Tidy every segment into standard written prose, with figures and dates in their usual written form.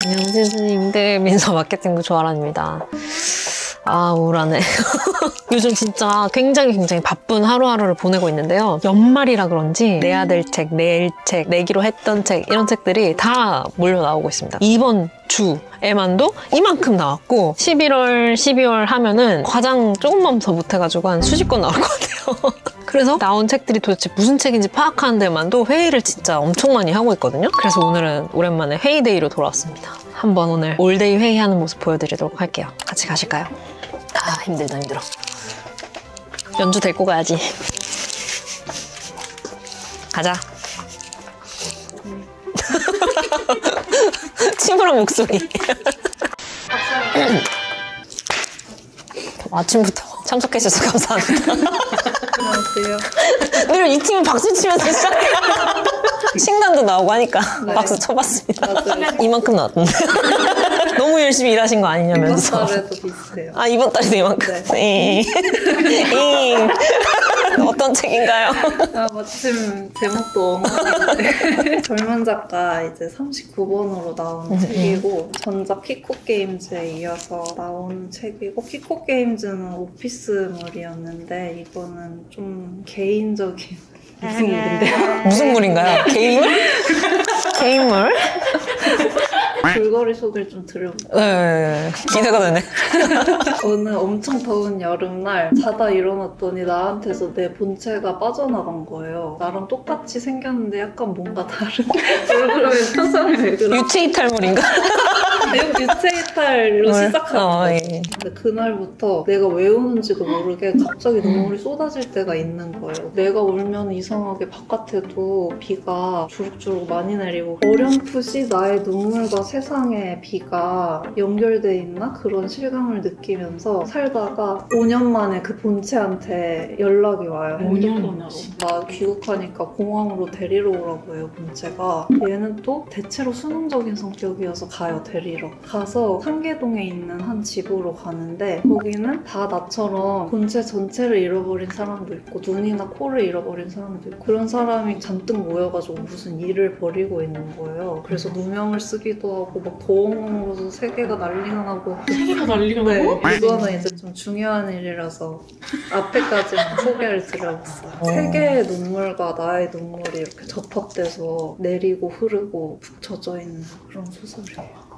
안녕하세요 선생님들, 민서 마케팅부 조아란입니다. 아, 우울하네. 요즘 진짜 굉장히 바쁜 하루하루를 보내고 있는데요. 연말이라 그런지 내야 될 책, 낼 책, 내기로 했던 책 이런 책들이 다 몰려 나오고 있습니다. 이번 주에만도 이만큼 나왔고 11월, 12월 하면은 과장 조금만 더 못해가지고 한 수십 권 나올 것 같아요. 그래서 나온 책들이 도대체 무슨 책인지 파악하는 데만도 회의를 진짜 엄청 많이 하고 있거든요. 그래서 오늘은 오랜만에 회의데이로 돌아왔습니다. 한번 오늘 올데이 회의하는 모습 보여드리도록 할게요. 같이 가실까요? 아, 힘들다 힘들어. 연주 데리고 가야지. 가자. 침울한 목소리. 아침부터 참석해주셔서 감사합니다. 안녕하세요. 늘 이 팀은 박수 치면서 시작해요. 신간도 나오고 하니까 네. 박수 쳐봤습니다. 맞아요. 이만큼 나왔던데. 너무 열심히 일하신 거 아니냐면서. 이번 달에도 비슷해요. 아, 이번 달에도 이만큼. 네. 어떤 책인가요? 아, 마침 제목도 엉망인데 젊은 작가 이제 39번으로 나온 책이고 전작 키코게임즈에 이어서 나오는 책이고 키코게임즈는 오피스물이었는데 이거는 좀 개인적인 무슨 물인데요? 무슨 물인가요? 개인물? 개인물? 줄거리 소개를 좀 들어볼게요. 네, 기대가 되네. 어느 엄청 더운 여름날 자다 일어났더니 나한테서 내 본체가 빠져나간 거예요. 나랑 똑같이 생겼는데 약간 뭔가 다른 얼굴에 표정이 왜 그래? 유체이탈물인가? 유체이탈로 시작하는 예. 거예요. 근데 그날부터 내가 왜 우는지도 모르게 갑자기 눈물이 쏟아질 때가 있는 거예요. 내가 울면 이상하게 바깥에도 비가 주룩주룩 많이 내리고 어렴풋이 나의 눈물과 세상의 비가 연결돼 있나? 그런 실감을 느끼면서 살다가 5년 만에 그 본체한테 연락이 와요. 5년이나? 나 귀국하니까 공항으로 데리러 오라고 해요, 본체가. 얘는 또 대체로 수능적인 성격이어서 가요, 데리러. 가서 상계동에 있는 한 집으로 가는데 거기는 다 나처럼 본체 전체를 잃어버린 사람도 있고 눈이나 코를 잃어버린 사람도 있고 그런 사람이 잔뜩 모여가지고 무슨 일을 벌이고 있는 거예요. 그래서 누명을 쓰기도 하고 막 도엉으로서 세계가 난리가 나고 세계가 난리가 나고? 네, 이거는 이제 좀 중요한 일이라서 앞에까지만 소개를 드려봤어요. 세계의 눈물과 나의 눈물이 이렇게 접합돼서 내리고 흐르고 푹 젖어있는 그런 소설이에요.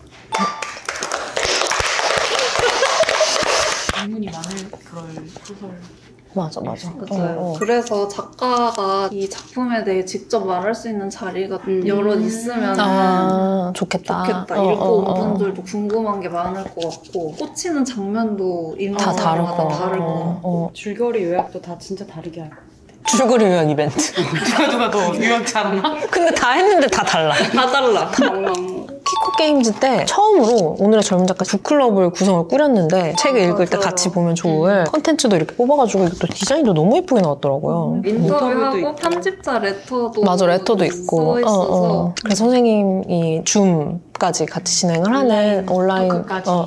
질문이 많을 그럴 소설. 맞아. 맞아요. 그래서 작가가 이 작품에 대해 직접 말할 수 있는 자리가 여럿 있으면 좋겠다. 읽고 온 분들도 궁금한 게 많을 것 같고 꽂히는 장면도 읽는 다 사람마다 다르고 줄거리 요약도 다 진짜 다르게 하고. 줄거리 요약 이벤트. 누가 더 요약 잘하나? 근데 다 했는데 다 달라. 다 달라. 키코게임즈 때 처음으로 오늘의 젊은 작가 북클럽을 구성을 꾸렸는데 책 읽을 때 같이 보면 좋을 컨텐츠도 이렇게 뽑아가지고 또 디자인도 너무 예쁘게 나왔더라고요. 인터뷰하고 있고. 편집자 레터도 맞아, 레터도 있고. 써있어서 그래서 선생님이 줌까지 같이 진행을 하는 온라인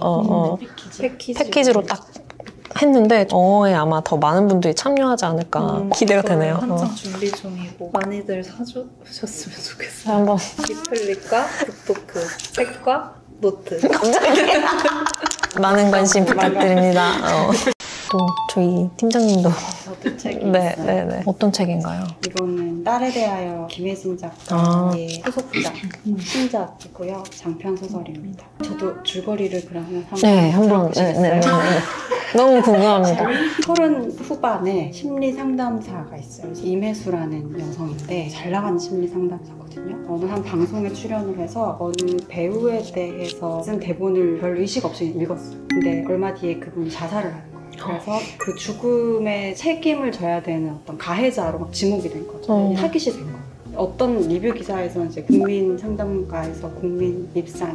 패키지로 딱 했는데 어에 아마 더 많은 분들이 참여하지 않을까 기대가 되네요. 한창 준비 중이고 많이들 사주셨으면 좋겠어요. 한번 리플릭과 북토크, 책과 노트. 갑자기 많은 관심 부탁드립니다. 또 저희 팀장님도 저도 책이 네. 어떤 책인가요? 이거는 딸에 대하여 김혜진 작가의 후속작, 신작이고요. 장편 소설입니다. 저도 줄거리를 그러면 한번 들어보시겠어요? 너무 궁금합니다. 30 후반에 심리 상담사가 있어요. 임혜수라는 여성인데 잘 나가는 심리 상담사거든요. 어느 한 방송에 출연을 해서 어느 배우에 대해서 쓴 대본을 별 의식 없이 읽었어요. 근데 얼마 뒤에 그분이 자살을 하는 거예요. 그래서 그 죽음의 책임을 져야 되는 어떤 가해자로 막 지목이 된 거죠. 타깃이 된 거예요. 어떤 리뷰 기사에서는 이제 국민 상담가에서 국민 립상이 됐다.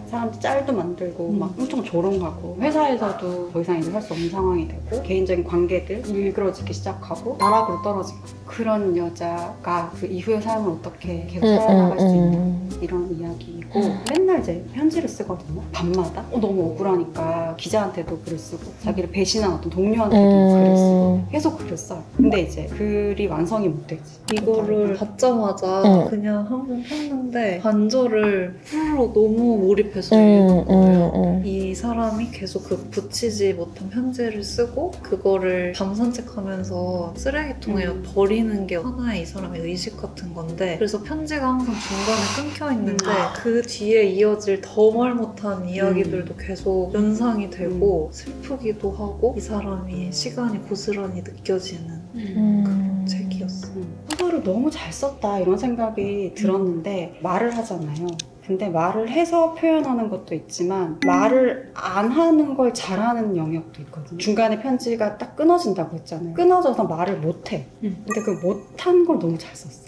사람들 짤도 만들고 막 엄청 조롱하고 회사에서도 더 이상 이제 살 수 없는 상황이 되고 개인적인 관계들 일그러지기 시작하고 나락으로 떨어진 거. 그런 여자가 그 이후의 삶을 어떻게 계속 살아나갈 수 있는 이런 이야기이고 맨날 이제 편지를 쓰거든요. 밤마다 너무 억울하니까 기자한테도 글을 쓰고 자기를 배신한 어떤 동료한테도 글을 쓰고 계속 글을 써요. 근데 이제 글이 완성이 못 되지. 이거를 받자마자 그냥 한번 폈는데 반절을 풀로 너무 몰입해서 읽은 거예요. 이 사람이 계속 그 붙이지 못한 편지를 쓰고 그거를 밤 산책하면서 쓰레기통에 버리는 게 하나의 이 사람의 의식 같은 건데 그래서 편지가 항상 중간에 끊겨 있는데 그 뒤에 이어질 더 말 못한 이야기들도 계속 연상이 되고 슬프기도 하고 이 사람이 시간이 고스란히 느껴지는 그런 책이었어요. 소설을 너무 잘 썼다 이런 생각이 들었는데 말을 하잖아요. 근데 말을 해서 표현하는 것도 있지만 말을 안 하는 걸 잘하는 영역도 있거든요. 중간에 편지가 딱 끊어진다고 했잖아요. 끊어져서 말을 못해. 근데 그 못한 걸 너무 잘 썼어.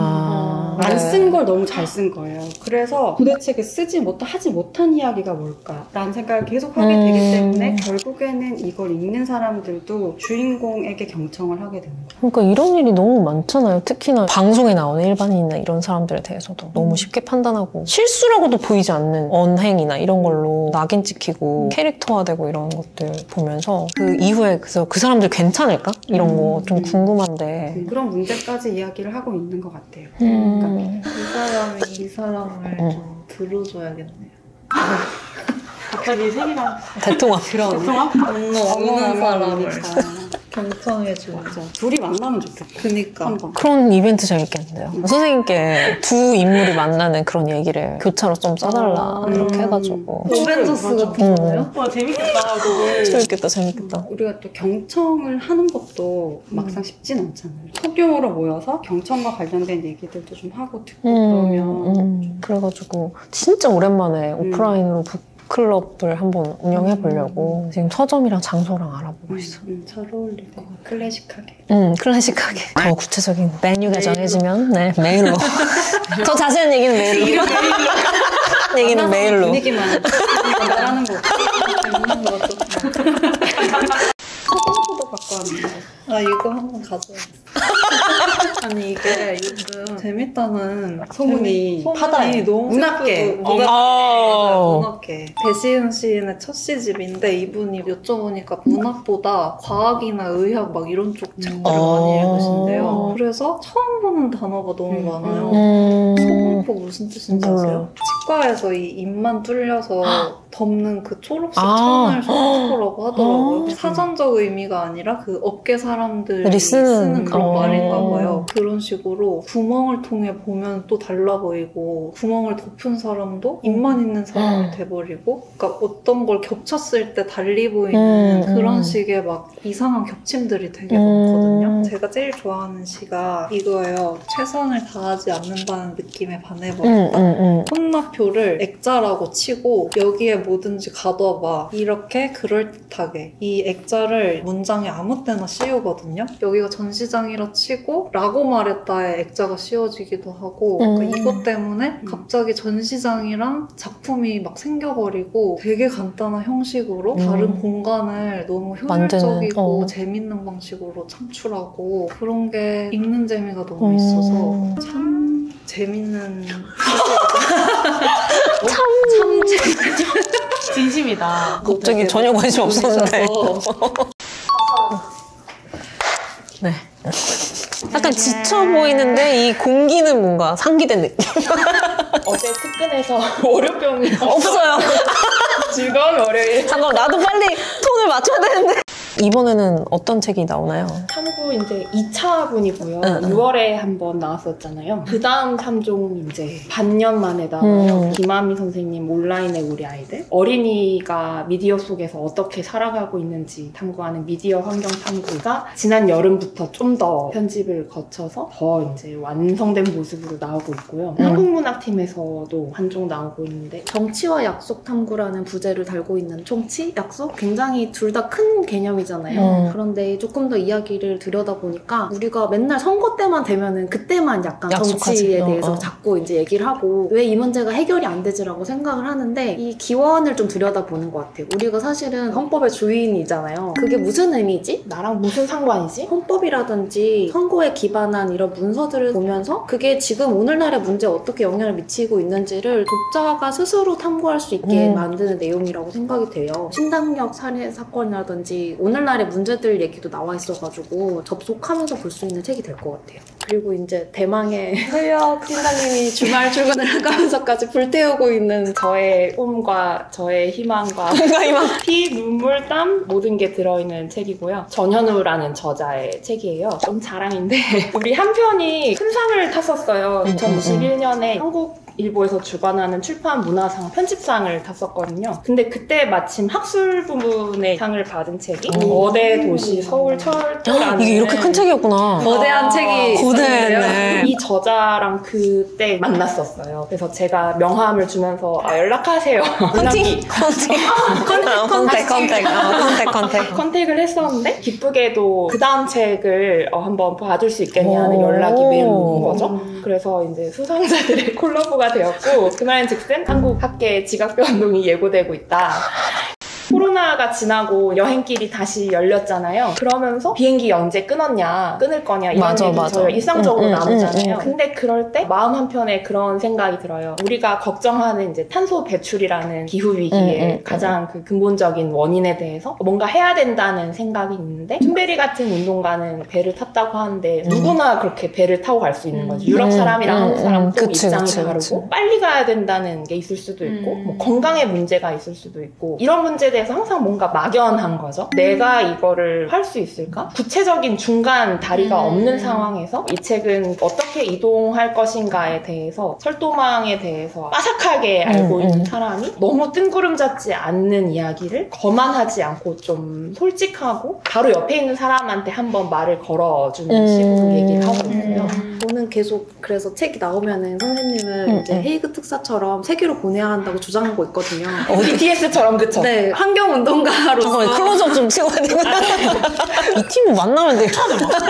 안 쓴 걸 너무 잘 쓴 거예요. 그래서 도대체 그 하지 못한 이야기가 뭘까라는 생각을 계속 하게 되기 때문에 결국에는 이걸 읽는 사람들도 주인공에게 경청을 하게 되는 거예요. 그러니까 이런 일이 너무 많잖아요. 특히나 방송에 나오는 일반인이나 이런 사람들에 대해서도 너무 쉽게 판단하고 실수라고도 보이지 않는 언행이나 이런 걸로 낙인 찍히고 캐릭터화되고 이런 것들 보면서 그 이후에 그래서 그 사람들 괜찮을까? 이런 거 좀 궁금한데 그런 문제까지 이야기를 하고 있는 것 같아요. 그러니까 이 사람을 좀 들어줘야겠네요. 갑자기 세계관 대통합. 대통합? 없는 사람을 그러니까. 경청해주고 둘이 만나면 좋겠다. 그니까 한번. 그런 이벤트 재밌겠는데요. 선생님께 두 인물이 만나는 그런 얘기를 교차로 좀 써달라 이렇게 해가지고 어벤져스 같은 거예요? 와 재밌겠다 그걸. 재밌겠다 재밌겠다. 우리가 또 경청을 하는 것도 막상 쉽진 않잖아요. 소규모로 모여서 경청과 관련된 얘기들도 좀 하고 듣고 그러면 그래가지고 진짜 오랜만에 오프라인으로 북클럽을 한번 운영해 보려고 지금 서점이랑 장소랑 알아보고 있어. 잘 어울릴 것 같아. 클래식하게. 클래식하게. 더 구체적인 메뉴가 정해지면 네 메일로. 더 자세한 얘기는 메일로. 얘기는 메일로. 분위기만 말하는 거. 있는 것 같아. 소금도 갖고 왔는데. 이거 한번 가져야겠어. 아니 이게 요즘 재밌다는 소문이 파다해. 너무 문학계. 문학계. 배시은 시인의 첫 시집인데 이분이 여쭤보니까 문학보다 과학이나 의학 막 이런 쪽 책들을 많이 읽으신대요. 그래서 처음 보는 단어가 너무 많아요. 소금포 무슨 뜻인지 아세요? 치과에서 이 입만 뚫려서 덮는 그 초록색 천을 소금포라고 하더라고요. 사전적 의미가 아니라 그 업계 사람들이 쓰는 그런 말인가 봐요. 그런 식으로 구멍을 통해 보면 또 달라 보이고 구멍을 덮은 사람도 입만 있는 사람이 돼버리고 그러니까 어떤 걸 겹쳤을 때 달리 보이는 그런 식의 막 이상한 겹침들이 되게 많거든요. 제가 제일 좋아하는 시가 이거예요. 최선을 다하지 않는다는 느낌에 반해버렸다. 혼나표를 액자라고 치고 여기에 뭐든지 가둬봐. 이렇게 그럴듯하게 이 액자를 문장에 아무 때나 씌우거든요. 여기가 전시장이라 치고 라고 말했다에 액자가 씌워지기도 하고 그러니까 이것 때문에 갑자기 전시장이랑 작품이 막 생겨버리고 되게 간단한 형식으로 다른 공간을 너무 효율적이고 재밌는 방식으로 창출하고 그런 게 읽는 재미가 너무 있어서 참 재밌는 진심이다. 갑자기 전혀 관심 없었는데. 네. 약간 지쳐 보이는데 이 공기는 뭔가 상기된 느낌. 어제 특근에서 월요병이 없어요. 즐거운 월요일. 잠깐 나도 빨리 톤을 맞춰야 되는데. 이번에는 어떤 책이 나오나요? 탐구 이제 2차분이고요. 6월에 한번 나왔었잖아요. 그 다음 3종 이제 반년 만에 나와요. 김아미 선생님 온라인의 우리 아이들. 어린이가 미디어 속에서 어떻게 살아가고 있는지 탐구하는 미디어 환경 탐구가 지난 여름부터 좀 더 편집을 거쳐서 더 이제 완성된 모습으로 나오고 있고요. 한국문학팀에서도 한 종 나오고 있는데 정치와 약속 탐구라는 부제를 달고 있는 정치, 약속 굉장히 둘 다 큰 개념이 아니잖아요. 그런데 조금 더 이야기를 들여다보니까 우리가 맨날 선거 때만 되면은 그때만 약간 약속하지. 정치에 대해서 자꾸 이제 얘기를 하고 왜 이 문제가 해결이 안 되지라고 생각을 하는데 이 기원을 좀 들여다보는 것 같아요. 우리가 사실은 헌법의 주인이잖아요. 그게 무슨 의미지? 나랑 무슨 상관이지? 헌법이라든지 선거에 기반한 이런 문서들을 보면서 그게 지금 오늘날의 문제에 어떻게 영향을 미치고 있는지를 독자가 스스로 탐구할 수 있게 만드는 내용이라고 생각이 돼요. 신당역 살해 사건이라든지 오늘날의 문제들 얘기도 나와 있어가지고 접속하면서 볼 수 있는 책이 될 것 같아요. 그리고 이제 대망의 현역 팀장님이 주말 출근을 하면서까지 불태우고 있는 저의 꿈과 저의 희망과 피, 눈물, 땀 모든 게 들어있는 책이고요. 전현우라는 저자의 책이에요. 좀 자랑인데 우리 한 편이 큰 상을 탔었어요. 2021년에 한국일보에서 주관하는 출판 문화상 편집상을 탔었거든요. 근데 그때 마침 학술 부문의 상을 받은 책이 거대 도시 서울 철도라는 이게 이렇게 큰 책이었구나. 거대한 책이 거대했네. 이 저자랑 그때 만났었어요. 그래서 제가 명함을 주면서 연락하세요. 컨택을 했었는데 기쁘게도 그 다음 책을 한번 봐줄 수 있겠냐는 연락이 매일 온 거죠. 그래서 이제 수상자들의 콜라보가 되었고 그 말인즉슨 한국 학계 지각배 운동이 예고되고 있다. 코로나가 지나고 여행길이 다시 열렸잖아요. 그러면서 비행기 언제 끊을 거냐 이런 얘기 저희가 일상적으로 나누잖아요. 근데 그럴 때 마음 한편에 그런 생각이 들어요. 우리가 걱정하는 이제 탄소 배출이라는 기후 위기의 가장 그 근본적인 원인에 대해서 뭔가 해야 된다는 생각이 있는데 툰베리 같은 운동가는 배를 탔다고 하는데 누구나 그렇게 배를 타고 갈 수 있는 거죠. 유럽 사람이랑 한국 사람 또 입장이 다르고 빨리 가야 된다는 게 있을 수도 있고 뭐 건강에 문제가 있을 수도 있고 이런 문제에 대해서 항상 뭔가 막연한 거죠. 내가 이거를 할 수 있을까? 구체적인 중간 다리가 없는 상황에서 이 책은 어떻게 이동할 것인가에 대해서 철도망에 대해서 빠삭하게 알고 있는 사람이 너무 뜬구름 잡지 않는 이야기를 거만하지 않고 좀 솔직하고 바로 옆에 있는 사람한테 한번 말을 걸어주는 식으로 얘기를 하고 있어요. 저는 계속 그래서 책이 나오면은 선생님을 이제 헤이그 특사처럼 세계로 보내야 한다고 주장하고 있거든요. BTS처럼 그쵸? 네. 환경운동가로서 잠깐만 클로즈업 좀 찍어야 되구나. 이 팀은 만나면 돼요.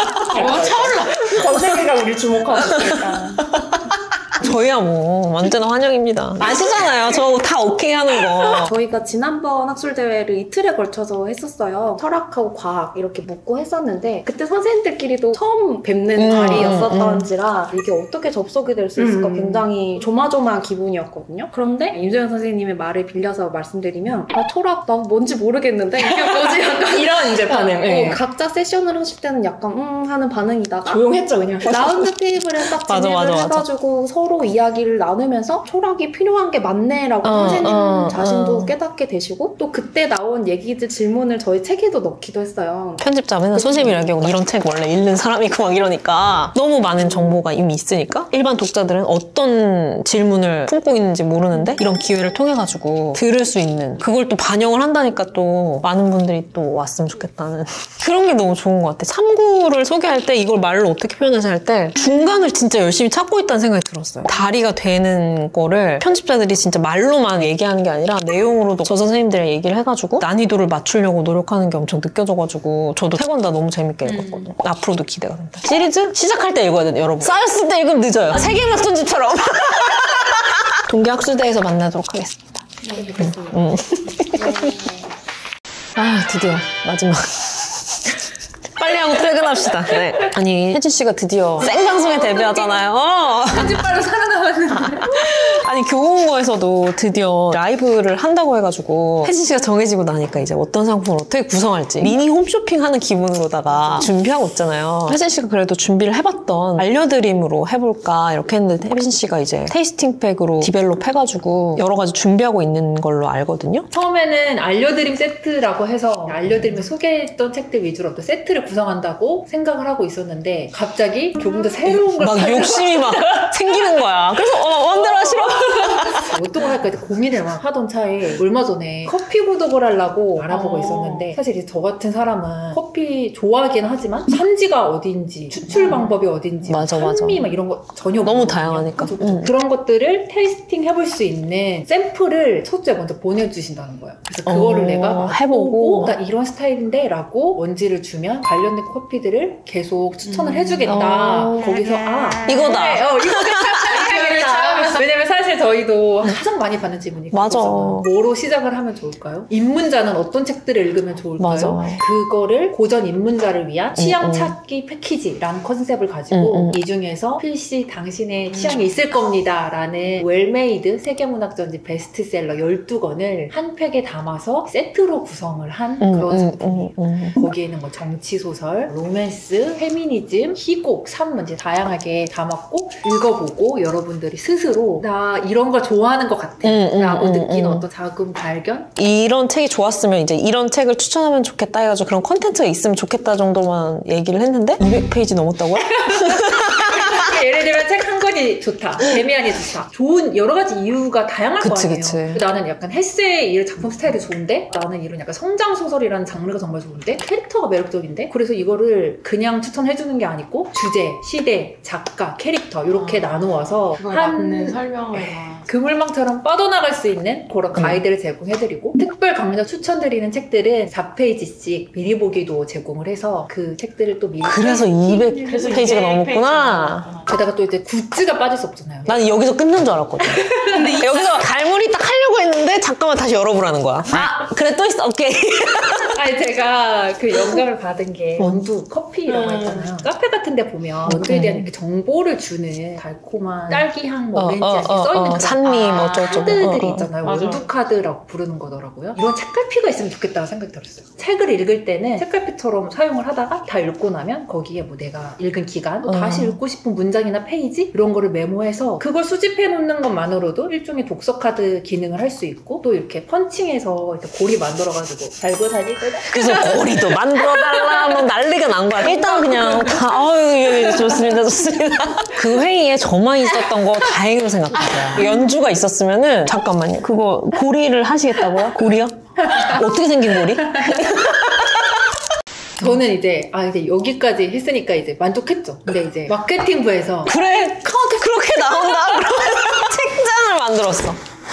차올라. 전 세계가 우리 주목하고 있으니까. 저희야 뭐 언제나 환영입니다. 아시잖아요. 저 다 오케이 하는 거. 저희가 지난번 학술대회를 이틀에 걸쳐서 했었어요. 철학하고 과학 이렇게 묻고 했었는데 그때 선생님들끼리도 처음 뵙는 자리였었던지라 이게 어떻게 접속이 될 수 있을까 굉장히 조마조마한 기분이었거든요. 그런데 임소연 선생님의 말을 빌려서 말씀드리면 철학 나 뭔지 모르겠는데 이게 뭐지? 약간 이런 이제 반응. 네. 각자 세션을 하실 때는 약간 하는 반응이다가 조용했죠 그냥. 라운드 테이블에 딱 진행을 해가지고 서로 이야기를 나누면서 철학이 필요한 게 맞네라고 선생님 자신도 깨닫게 되시고 또 그때 나온 얘기들 질문을 저희 책에도 넣기도 했어요. 편집자 맨날 선생님이랑 얘기하고 이런 책 원래 읽는 사람이고 막 이러니까 너무 많은 정보가 이미 있으니까 일반 독자들은 어떤 질문을 품고 있는지 모르는데 이런 기회를 통해 가지고 들을 수 있는 그걸 또 반영을 한다니까 또 많은 분들이 또 왔으면 좋겠다는 그런 게 너무 좋은 것 같아. 참고를 소개할 때 이걸 말로 어떻게 표현하지 할 때 중간을 진짜 열심히 찾고 있다는 생각이 들었어요. 다리가 되는 거를 편집자들이 진짜 말로만 얘기하는 게 아니라 내용으로도 저 선생님들이랑 얘기를 해가지고 난이도를 맞추려고 노력하는 게 엄청 느껴져가지고 저도 3권 다 너무 재밌게 읽었거든요. 앞으로도 기대가 된다. 시리즈 시작할 때 읽어야 돼요, 여러분. 쌓였을 때 읽으면 늦어요. 세계학습지처럼. 동계학술대에서 만나도록 하겠습니다. 아, 드디어 마지막. 빨리 하고 퇴근합시다. 네. 아니 혜진 씨가 드디어 생방송에 데뷔하잖아요. 편집발로 살아남았는데. 아니 교보문고에서도 드디어 라이브를 한다고 해가지고 혜진 씨가 정해지고 나니까 이제 어떤 상품을 어떻게 구성할지 미니 홈쇼핑 하는 기분으로다가 준비하고 있잖아요. 혜진 씨가 그래도 준비를 해봤던 알려드림으로 해볼까 이렇게 했는데 혜진 씨가 이제 테이스팅팩으로 디벨롭 해가지고 여러 가지 준비하고 있는 걸로 알거든요. 처음에는 알려드림 세트라고 해서 알려드림에 소개했던 책들 위주로 어떤 세트를 구성한다고 생각을 하고 있었는데 갑자기 조금 더 새로운 걸 막 욕심이 막 생기는 거야. 그래서 마음대로 하시라고 어떤 걸 할까 고민을 막 하던 차에 얼마 전에 커피 구독을 하려고 알아보고 있었는데 사실 이제 저 같은 사람은 커피 좋아하긴 하지만 산지가 어딘지 추출 방법이 어딘지 맞아. 산미 막 이런 거 전혀 너무 모르거든요. 다양하니까. 그죠. 그런 것들을 테이스팅 해볼 수 있는 샘플을 첫째 먼저 보내주신다는 거예요. 그래서 그거를 내가 해보고 나 이런 스타일인데 라고 원지를 주면 관련된 커피들을 계속 추천을 해주겠다. 거기서 이거다. 그래, 왜냐면 사실 저희도 가장 많이 받는 질문이 맞아. 그거잖아요. 뭐로 시작을 하면 좋을까요? 입문자는 어떤 책들을 읽으면 좋을까요? 맞아. 그거를 고전 입문자를 위한 취향 찾기 패키지라는 컨셉을 가지고 이 중에서 필시 당신의 취향이 있을 겁니다 라는 웰메이드 세계문학전집 베스트셀러 12권을 한 팩에 담아서 세트로 구성을 한 그런 작품이에요. 거기에는 뭐 정치소설, 로맨스, 페미니즘, 희곡, 산문 이제 다양하게 담았고 읽어보고 여러분들이 스스로 나 이런 걸 좋아하는 것 같아 라고 느끼는 어떤 작은 발견? 이런 책이 좋았으면 이제 이런 책을 추천하면 좋겠다 해가지고 그런 콘텐츠가 있으면 좋겠다 정도만 얘기를 했는데 200페이지 넘었다고요? 예를 들면 책 한 권이 좋다, 데미안이 좋다, 좋은 여러 가지 이유가 다양할 거 아니에요. 그치. 나는 약간 헤세의 이런 작품 스타일이 좋은데 나는 이런 약간 성장 소설이라는 장르가 정말 좋은데 캐릭터가 매력적인데 그래서 이거를 그냥 추천해주는 게 아니고 주제, 시대, 작가, 캐릭터 이렇게 나누어서 그거에 맞는 설명을 그물망처럼 뻗어나갈 수 있는 그런 가이드를 제공해드리고 특별 강좌 추천드리는 책들은 4페이지씩 미리 보기도 제공을 해서 그 책들을 또 미리 그래서 200페이지가 넘었구나. 게다가 또 이제 굿즈가 빠질 수 없잖아요. 나는 여기서 끝난 줄 알았거든. 근데 여기서 갈무리 딱 하려고 했는데 잠깐만 다시 열어보라는 거야. 그래 또 있어. 오케이. 아니 제가 그 영감을 받은 게 원두 커피 이런 거 있잖아요. 카페 같은 데 보면 원두에 대한 이렇게 정보를 주는 달콤한 딸기향 뭐 오렌지 이렇게 써있는 그런 산미 뭐 어쩌고저쩌고. 카드들이 있잖아요. 맞아. 원두 카드라고 부르는 거더라고요. 이런 책갈피가 있으면 좋겠다는 생각이 들었어요. 책을 읽을 때는 책갈피처럼 사용을 하다가 다 읽고 나면 거기에 뭐 내가 읽은 기간 또 다시 읽고 싶은 문장이나 페이지 이런 거를 메모해서 그걸 수집해 놓는 것만으로도 일종의 독서 카드 기능을 할 수 있고 또 이렇게 펀칭해서 이렇게 고리 만들어가지고 달고 다니고 그래서 고리도 만들어달라 뭐 난리가 난 거야. 일단 그냥 아유 좋습니다. 그 회의에 저만 있었던 거 다행으로 생각했어요. 연주가 있었으면은 잠깐만요. 그거 고리를 하시겠다고요? 고리요? 어떻게 생긴 고리? 저는 이제 이제 여기까지 했으니까 이제 만족했죠. 근데 이제 마케팅부에서 그래 그렇게 나온다. 그러면 책장을 만들었어.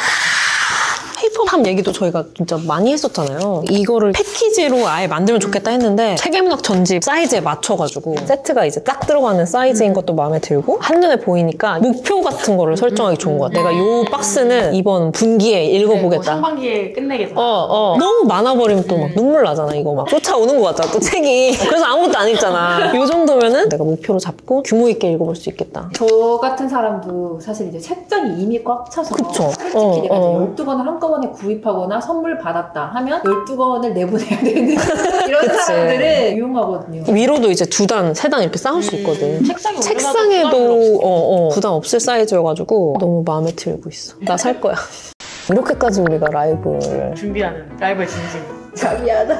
페이퍼팜 얘기도 저희가 진짜 많이 했었잖아요. 이거를 패키지로 아예 만들면 좋겠다 했는데 세계문학 전집 사이즈에 맞춰가지고 세트가 이제 딱 들어가는 사이즈인 것도 마음에 들고 한눈에 보이니까 목표 같은 거를 설정하기 좋은 것 같아. 내가 요 박스는 이번 분기에 읽어보겠다. 상반기에 끝내겠다. 너무 많아버리면 또 막 눈물 나잖아. 이거 막 쫓아오는 것 같잖아 또 책이. 그래서 아무것도 안 읽잖아. 요 정도면은 내가 목표로 잡고 규모 있게 읽어볼 수 있겠다. 저 같은 사람도 사실 이제 책장이 이미 꽉 차서 그쵸. 솔직히 내가 12권을 한꺼번에 구입하거나 선물 받았다 하면 12권을 내보내야 되는 이런 그치. 사람들은 유용하거든요. 위로도 이제 2단, 3단 이렇게 쌓을 수 있거든. 책상에 책상에도 부담 없을 사이즈여가지고 너무 마음에 들고 있어. 나 살 거야. 이렇게까지 우리가 라이브를 준비하는 라이브의 진심. 미안하다.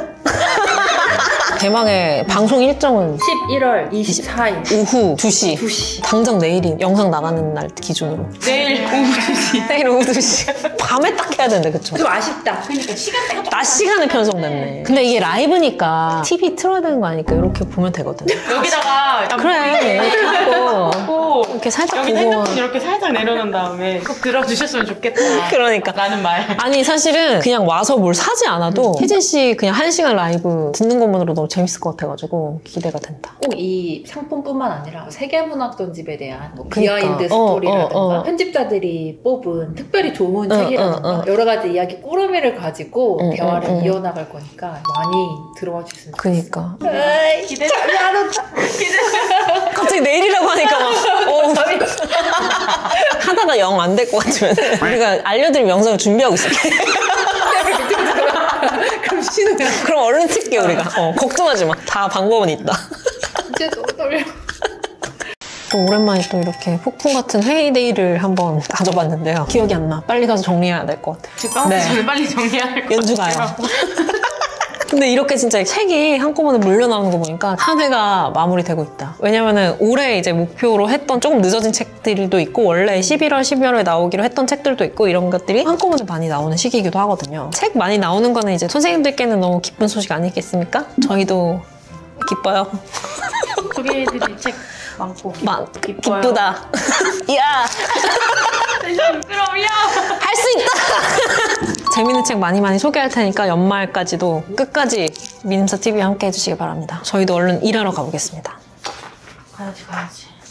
대망의 방송 일정은 11월 24일 오후 2시. 2시 당장 내일이 영상 나가는 날 기준으로. 내일 오후 2시. 내일 오후 2시. 밤에 딱 해야 되는데 그쵸? 좀 아쉽다. 그러니까 시간대가 낮 시간에 편성됐네. 근데 이게 라이브니까 TV 틀어야 되는 거 아니까 이렇게 보면 되거든. 여기다가 그래. 이렇게 하고 하고 이렇게 살짝 여기 보고. 핸드폰 이렇게 살짝 내려놓은 다음에 꼭 들어주셨으면 좋겠다. 그러니까. 라는 말. 아니 사실은 그냥 와서 뭘 사지 않아도 혜진 씨 그냥 1시간 라이브 듣는 것만으로 너무 재밌을 것 같아가지고 기대가 된다. 꼭 이 상품뿐만 아니라 세계문학 전집에 대한 뭐 그러니까. 비하인드 스토리라든가 편집자들이 뽑은 특별히 좋은 책이라든가 여러 가지 이야기 꾸러미를 가지고 대화를 이어나갈 거니까 많이 들어와 주셨으면 그니까. 기대. 갑자기 내일이라고 하니까 막 하다가 영 안 될 것 같으면 우리가 알려드릴 영상을 준비하고 있을게. 그럼 쉬는 거야. 그럼 얼른 틀게 우리가. 걱정하지 마. 다 방법은 있다. 진짜 너무 떨려. 또 오랜만에 또 이렇게 폭풍 같은 회의데이를 한번 가져봤는데요. 기억이 안 나. 빨리 가서 정리해야 될 것 같아. 집 가기 전에 빨리 정리해야 할 것 연주 같아요. 가요. 근데 이렇게 진짜 책이 한꺼번에 몰려 나오는 거 보니까 한 해가 마무리되고 있다. 왜냐면은 올해 이제 목표로 했던 조금 늦어진 책들도 있고 원래 11월, 12월에 나오기로 했던 책들도 있고 이런 것들이 한꺼번에 많이 나오는 시기이기도 하거든요. 책 많이 나오는 거는 이제 선생님들께는 너무 기쁜 소식 아니겠습니까? 저희도 기뻐요. 소개해드릴 책 많고 기뻐요. 기쁘다. 이야! 텐션 부끄러워요. 할 수 있다! 재밌는 책 많이 소개할 테니까 연말까지도 끝까지 미님사 TV와 함께 해주시기 바랍니다. 저희도 얼른 일하러 가보겠습니다. 가야지.